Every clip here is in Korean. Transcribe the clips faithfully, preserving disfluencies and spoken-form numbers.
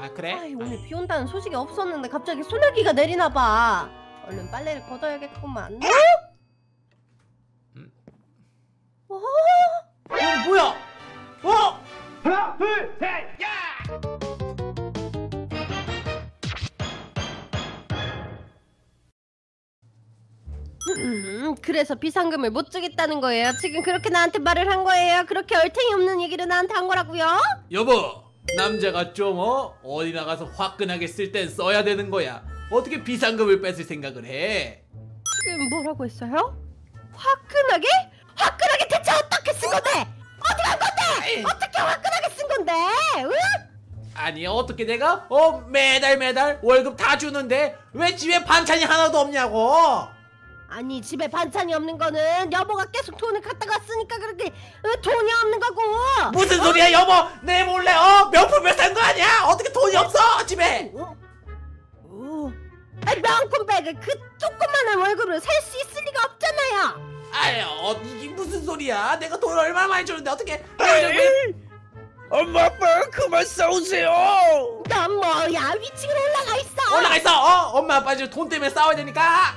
아 그래? 아이, 오늘 비 온다는 소식이 없었는데 갑자기 소나기가 내리나 봐. 얼른 빨래를 걷어야겠구만. 음. 어? 어 뭐야? 어? 하나, 둘, 셋, 야! 음, 그래서 비상금을 못 주겠다는 거예요. 지금 그렇게 나한테 말을 한 거예요. 그렇게 얼탱이 없는 얘기를 나한테 한 거라고요? 여보, 남자가 좀 어? 어디 나가서 화끈하게 쓸 땐 써야 되는 거야. 어떻게 비상금을 뺏을 생각을 해? 지금 뭐라고 했어요? 화끈하게? 화끈하게 대체 어떻게 쓴 건데? 어디 간 건데? 어떻게 화끈하게 쓴 건데? 응? 아니 어떻게 내가 어 매달 매달 월급 다 주는데 왜 집에 반찬이 하나도 없냐고? 아니 집에 반찬이 없는 거는 여보가 계속 돈을 갖다가 쓰니까 그렇게 어, 돈이 없는 거고. 무슨 소리야 여보? 내 몰래 어 명품을 산 거 아니야? 어떻게 돈이 없어 집에? 어? 어? 아니, 명품백을 그 조그만한 월급으로 살 수 있을 리가 없잖아요. 아유 어, 이게 무슨 소리야? 내가 돈을 얼마나 많이 주는데 어떻게? 엄마 아빠 그만 싸우세요. 넌 뭐야? 위층으로 올라가 있어. 올라가 있어. 어? 엄마 아빠 지금 돈 때문에 싸워야 되니까.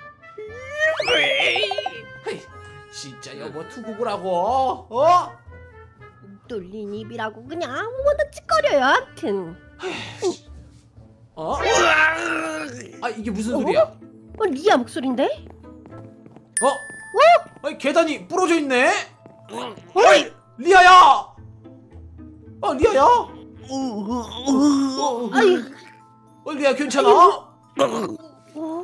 헤이, 진짜 여보 투구구라고. 어? 뚫린 입이라고 그냥 아무거나 찌꺼려요. 하여튼. 어? 아 이게 무슨 소리야? 어, 리아 목소린데? 어? 어? 아니 계단이 부러져 있네? 어이 리아야! 어 리아야? 어, 아이, 어 리아 괜찮아? 어?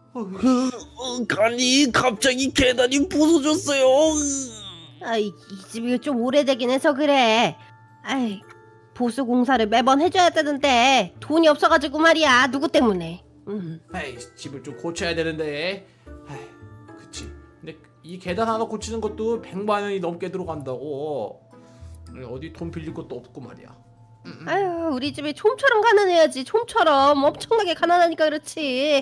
아니 갑자기 계단이 부서졌어요. 아이, 이 집이 좀 오래되긴 해서 그래. 아이, 보수 공사를 매번 해줘야 되는데 돈이 없어가지고 말이야. 누구 때문에? 음. 에이 집을 좀 고쳐야 되는데. 에이 그치. 근데 이 계단 하나 고치는 것도 백만 원이 넘게 들어간다고. 어디 돈 빌릴 것도 없고 말이야. 음, 음. 아유, 우리 집이 촌처럼 가난해야지. 촌처럼 엄청나게 가난하니까 그렇지.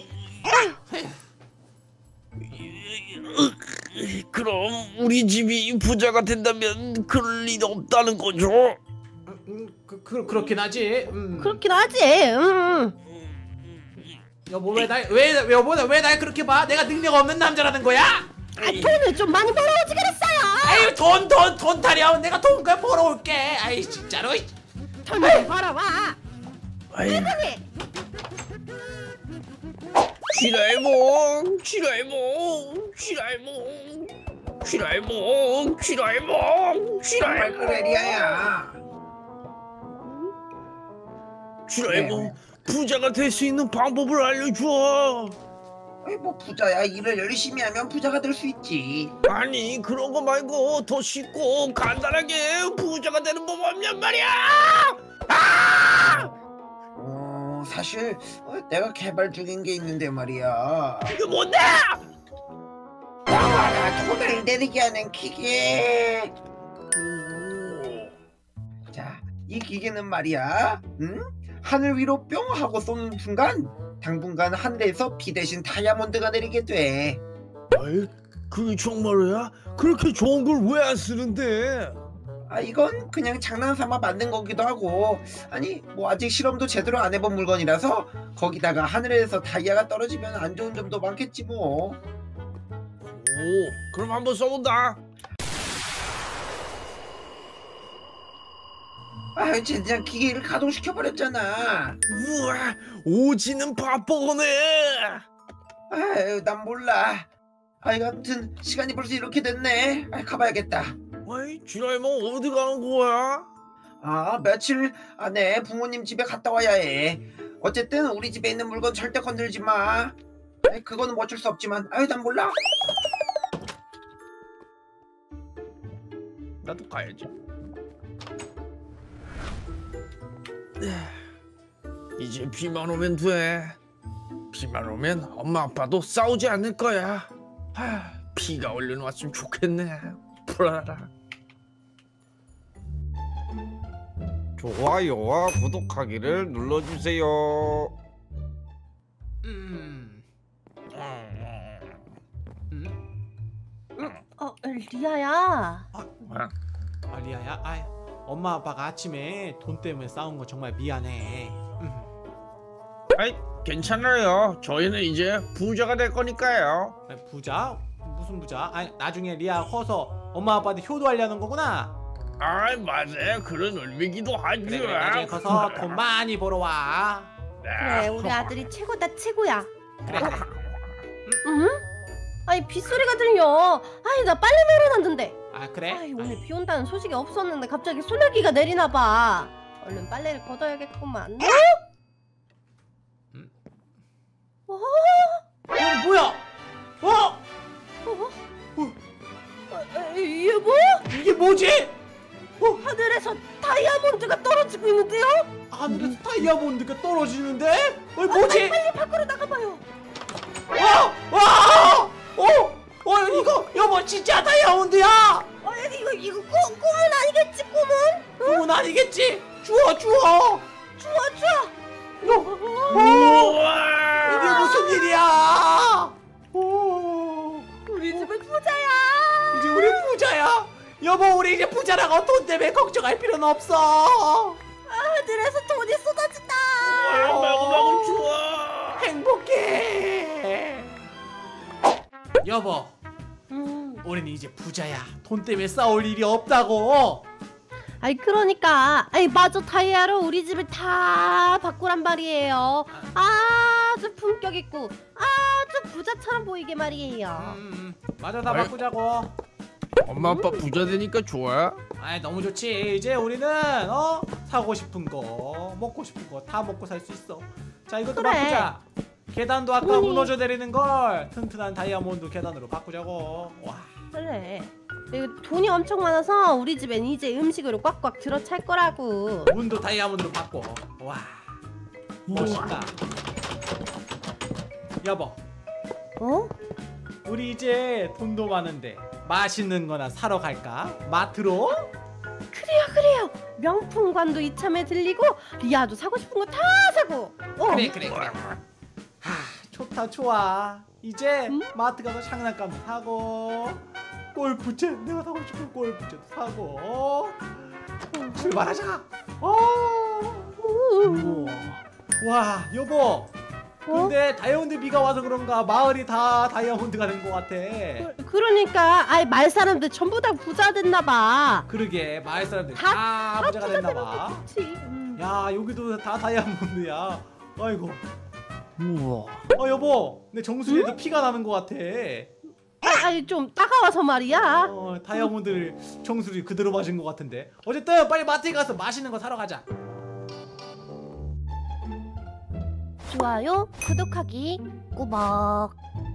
그럼 우리 집이 부자가 된다면 그럴 리 없다는 거죠? 음, 음, 그, 그, 그렇긴 하지. 음. 그렇긴 하지. 음. 여보 왜날왜 여보 왜날 그렇게 봐? 내가 능력 없는 남자라는 거야? 아, 돈을 좀 많이 벌어오지 그랬어요. 아유 돈 돈 돈 타령 내가 돈 그냥 벌어올게. 아이 진짜로. 돈 좀 벌어와. 아이, 세상에. 쥐라이몽 쥐라이몽 쥐라이몽 쥐라이몽 쥐라이몽 정말 그래 리아야. 쥐라이몽 부자가 될 수 있는 방법을 알려줘. 아이 뭐 부자야, 일을 열심히 하면 부자가 될 수 있지. 아니 그런 거 말고 더 쉽고 간단하게 부자가 되는 법 없냔 말이야. 아! 어 사실 어, 내가 개발 중인 게 있는데 말이야. 이게 뭔데? 나와라, 돈을 내리게 하는 기계. 자, 이 기계는 말이야, 응? 하늘 위로 뿅 하고 쏘는 순간 당분간 하늘에서 비 대신 다이아몬드가 내리게 돼. 아이, 그게 정말이야? 그렇게 좋은 걸 왜 안 쓰는데? 아 이건 그냥 장난삼아 만든 거기도 하고, 아니 뭐 아직 실험도 제대로 안 해본 물건이라서 거기다가 하늘에서 다이아가 떨어지면 안 좋은 점도 많겠지 뭐. 오, 그럼 한번 써본다. 아 진짜 기계를 가동시켜버렸잖아. 우와, 오지는 바보네. 아유 난 몰라. 아이 아무튼 시간이 벌써 이렇게 됐네. 아, 가봐야겠다. 아이, 쥐라이몽 어디 가는 거야? 아 며칠 안에 부모님 집에 갔다 와야 해. 어쨌든 우리 집에 있는 물건 절대 건들지 마. 아이, 그거는 뭐 어쩔 수 없지만 아유 난 몰라. 나도 가야지. 이제 비만 오면 돼. 비만 오면 엄마 아빠도 싸우지 않을 거야. 하, 비가 얼른 왔으면 좋겠네. 풀어라. 좋아요와 구독하기를 눌러주세요. 음. 음? 어, 리아야. 아 리아야. 아 엄마 아빠가 아침에 돈 때문에 싸운 거 정말 미안해. 음. 아이 괜찮아요. 저희는 이제 부자가 될 거니까요. 아니, 부자? 무슨 부자? 아니 나중에 리아 커서 엄마 아빠한테 효도하려는 거구나. 아 맞아요. 그런 의미기도 하죠. 그래 그래 나중에 커서 돈 많이 벌어와. 그래 우리 아들이 최고다 최고야. 그래. 응? 아니 빗소리가 들려. 아이 나 빨래 내려놨는데. 아 그래? 아이 오늘 비 온다는 소식이 없었는데 갑자기 소나기가 내리나 봐. 얼른 빨래를 걷어야겠구만. 음. 어? 어 뭐야? 어? 어? 어, 이게 뭐? 이게 뭐지? 하늘에서 다이아몬드가 떨어지고 있는데요? 하늘에서 다이아몬드가 떨어지는데? 어 뭐지? 아, 빨리 밖으로 나가봐요. 와! 와! 어! 어 이거 여보 진짜 다이아몬드야! 어, 이거 이거 꿈, 꿈은 아니겠지 꿈은? 그건 아니겠지? 주워 주워! 주워 주워. 우와. 이게 무슨 일이야? 오, 우리 집은 부자야. 이제 우리 부자야. 여보 우리 이제 부자라고 돈 때문에 걱정할 필요는 없어. 하늘에서 돈이 쏟아진다. 마구마구 좋아. 행복해. 여보 음. 우리는 이제 부자야. 돈 때문에 싸울 일이 없다고. 아이 그러니까 아이 맞아 다이아로 우리 집을 다 바꾸란 말이에요. 아주 품격 있고 아주 부자처럼 보이게 말이에요. 음, 맞아 다 아이. 바꾸자고. 엄마 아빠 부자 되니까 좋아. 아이 너무 좋지. 이제 우리는 어 사고 싶은 거 먹고 싶은 거 다 먹고 살 수 있어. 자 이것도 그래. 바꾸자. 계단도 아까 돈이- 무너져 내리는 걸 튼튼한 다이아몬드 계단으로 바꾸자고. 와. 그래. 이거 돈이 엄청 많아서 우리 집엔 이제 음식으로 꽉꽉 들어찰 거라고. 문도 다이아몬드로 바꿔. 와. 멋있다. 여보 어? 우리 이제 돈도 많은데 맛있는 거나 사러 갈까? 마트로? 그래요 그래요. 명품관도 이참에 들리고 리아도 사고 싶은 거 다 사고. 어. 그래 그래 그래. 하 좋다 좋아. 이제 응? 마트 가서 장난감도 사고 골프채 내가 사고 싶은 골프채도 사고 출발하자. 어. 우와. 와 여보 근데 다이아몬드 비가 와서 그런가 마을이 다 다이아몬드가 된 것 같아. 그- 그러니까 아이 마을 사람들 전부 다 부자 됐나 봐. 그러게 마을 사람들 다- 다, 다 부자가 됐나 되면 봐. 좋지. 음. 야 여기도 다 다이아몬드야. 아이고. 우와. 어 여보 내 정수리에도 피가 나는 것 같아. 아, 아니 좀 따가워서 말이야. 어 다이아몬드를 정수리 그대로 마신 것 같은데. 어쨌든 빨리 마트에 가서 맛있는 거 사러 가자. 좋아요, 구독하기, 꾸벅.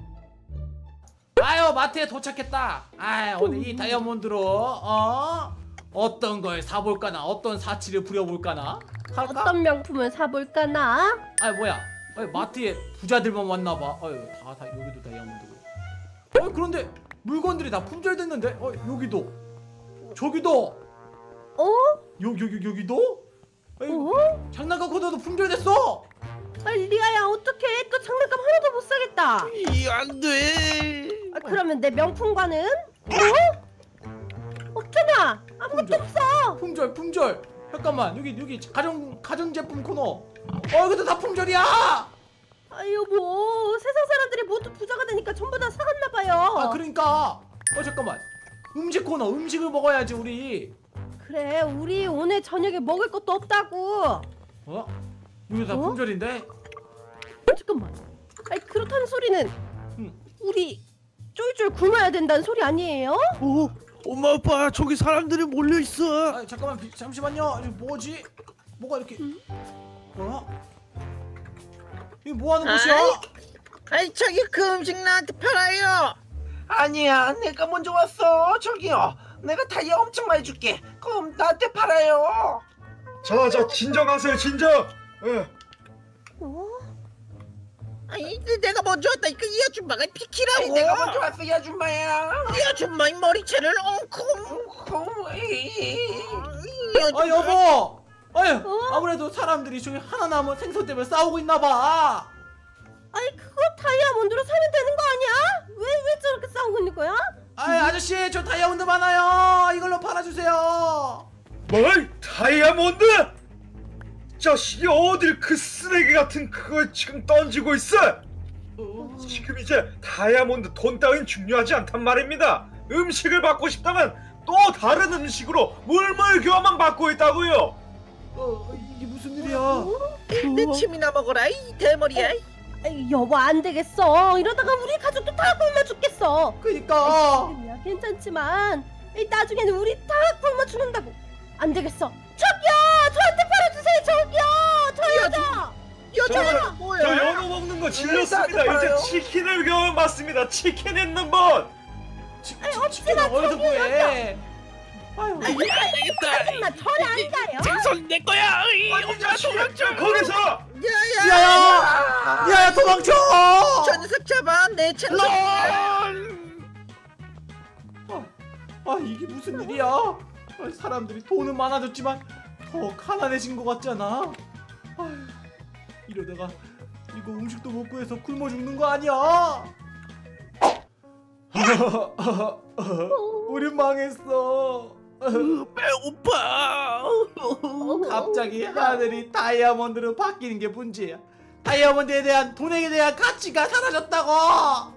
아유 마트에 도착했다. 아 오늘 이 다이아몬드로 어 어떤 걸 사볼까나 어떤 사치를 부려볼까나 할까? 어떤 명품을 사볼까나? 아 뭐야? 아니, 마트에 부자들만 왔나봐. 아유 다, 다 여기도 다이아몬드고. 어 그런데 물건들이 다 품절됐는데? 어 여기도 저기도 어? 여기 여기 여기도? 아유, 어? 장난감 코너도 품절됐어. 아, 리아야 어떡해? 또 장난감 하나도 못 사겠다. 이 안 돼. 아, 그러면 내 명품관은? 어? 없잖아. 아무것도 품절. 없어. 품절 품절. 잠깐만 여기 여기 가전 가전제품 코너. 어 이것도 다 품절이야. 아 여보, 세상 사람들이 모두 부자가 되니까 전부 다 사갔나 봐요. 아 그러니까 어 잠깐만 음식 코너 음식을 먹어야지 우리. 그래, 우리 오늘 저녁에 먹을 것도 없다고. 어? 이거 다 어? 품절인데? 어, 잠깐만. 아니 그렇다는 소리는 응. 우리 쫄쫄 굶어야 된다는 소리 아니에요? 오, 엄마 아빠 저기 사람들이 몰려 있어. 아 잠깐만 비, 잠시만요. 이거 뭐지? 뭐가 이렇게 뭐야? 이거 뭐 하는 곳이야? 아이 저기 그 음식 나한테 팔아요. 아니야, 내가 먼저 왔어. 저기요, 내가 다이아 엄청 많이 줄게. 그럼 나한테 팔아요. 자, 자, 진정하세요, 진정. 예. 어? 아이 내가 먼저 왔다. 이거 이 아줌마가 아니, 비키라고. 내가 먼저 왔어, 이 아줌마야. 이 아줌마의 머리채를 엉큼. 콩, 에이. 이 아줌마. 아 여보! 아유 어? 아무래도 사람들이 저기 하나 남은 생선 때문에 싸우고 있나봐. 아니 그거 다이아몬드로 사면 되는 거 아니야? 왜 왜 저렇게 싸우고 있는 거야? 아 아저씨 저 다이아몬드 많아요. 이걸로 팔아주세요. 뭘? 다이아몬드? 자식이 어딜 그 쓰레기 같은 그걸 지금 던지고 있어? 지금 이제 다이아몬드 돈 따윈 중요하지 않단 말입니다. 음식을 받고 싶다면 또 다른 음식으로 물물교환만 받고 있다고요. 어, 이게 무슨 일이야? 내 침이나 먹어라 이 대머리야. 아이, 여보 안 되겠어. 이러다가 우리 가족도 다 굶어 죽겠어. 그니까. 지금이야 괜찮지만 이 나중에는 우리 다 굶어 죽는다고. 안 되겠어. 저기요, 저한테 팔아주세요. 저기요, 저 여자. 여자가 저 뭐야? 연어 먹는 거 질렸습니다. 나도 팔아요. 이제 치킨을 교환 받습니다. 치킨 있는 분. 치, 치, 치킨은 어디서 구해? 아유. 안 되겠다. 정말 저리 안 가요. 생선 내 거야. 으이, 아니 엄마 도망쳐. 거기서 야야. 야야! 야야 도망쳐! 저 녀석 잡아 내 채널. 아, 아 이게 무슨 일이야? 아, 사람들이 돈은 많아졌지만 더 가난해진 것 같잖아. 아휴, 이러다가 이거 음식도 못 구해서 굶어 죽는 거 아니야? 우리 망했어. 배고파. 갑자기 하늘이 다이아몬드로 바뀌는 게 문제야. 다이아몬드에 대한 돈에 대한 가치가 사라졌다고.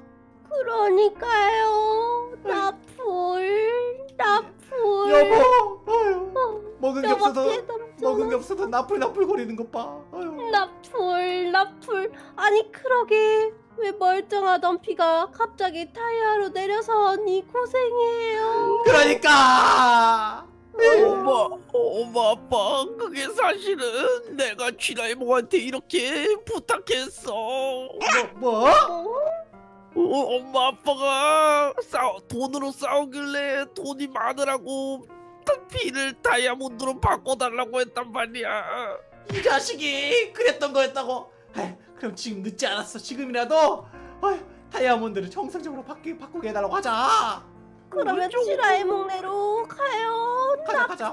그러니까요. 나풀, 나풀. 여보, 아유, 먹은 게 없어서 뼈밖에 남잖아. 먹은 게 없어서 나풀 나풀 거리는 것 봐. 아유. 나풀, 나풀. 아니 그러게 왜 멀쩡하던 피가 갑자기 타이어로 내려서 니 고생이에요. 그러니까. 엄마, 엄마 아빠 그게 사실은 내가 쥐라이몽한테 이렇게 부탁했어. 뭐? 뭐? 어, 엄마 아빠가 싸우, 돈으로 싸우길래 돈이 많으라고 피를 다이아몬드로 바꿔달라고 했단 말이야. 이 자식이 그랬던 거였다고. 아휴, 그럼 지금 늦지 않았어. 지금이라도 아휴, 다이아몬드를 정상적으로 바꾸, 바꾸게 해달라고 하자. 그러면 쥐라이몽네로 가요. 가자 가자.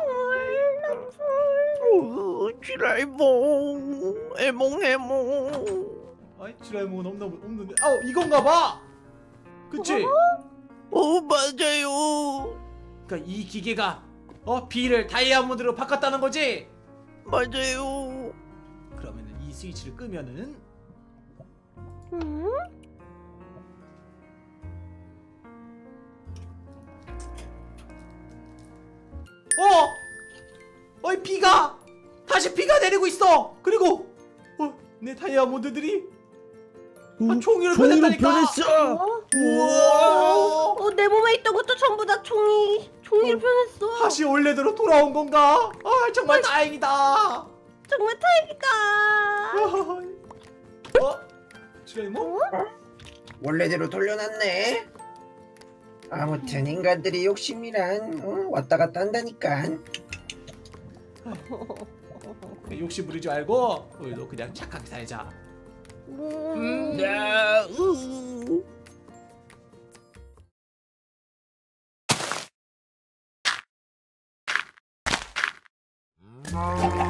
어, 쥐라이몽 애몽애몽. 아이 지라이몽은 없나 보- 없는데. 어 이건가 봐. 그치? 어 맞아요. 그러니까 이 기계가 어 비를 다이아몬드로 바꿨다는 거지. 맞아요. 그러면은 이 스위치를 끄면은 음? 어! 어이 비가 다시 비가 내리고 있어. 그리고 어, 내 다이아몬드들이 아, 종이로 변했다니까. 어? 우와! 어, 내 몸에 있던 것도 전부 다 종이 종이로 변했어. 다시 원래대로 돌아온 건가? 아 정말 다행이다. 정말 다행이다. 어? 지라이몽? 원래대로 돌려놨네. 아무튼 인간들이 욕심이란 어, 왔다 갔다 한다니까. 욕심 부리지 말고 우리도 그냥 착하게 살자. 음. 야, 으. 음.